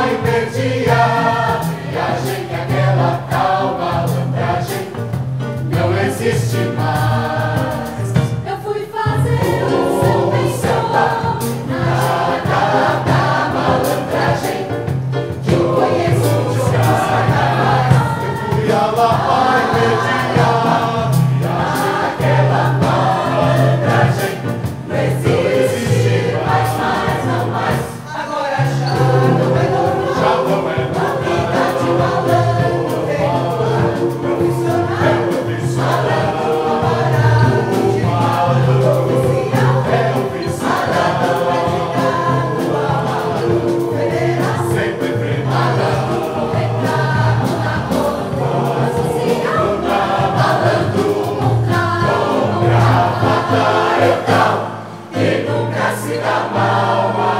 pai perdia a viagem, que aquela tal malandragem não existe mais. Eu fui fazer o samba na casa da malandragem, que eu conheço de carnavais. Eu fui a lá, pai perdia a viagem, que aquela malandragem Não existe mais, mais, não mais. Agora já não é novo, já não é vida de malandro, malandro profissional, malandro amarado de malandro oficial, malandro predicado, malandro federal, sempre preparado. entrado na conta social, malandro com carro, com gravata e tal, e nunca se dá mal.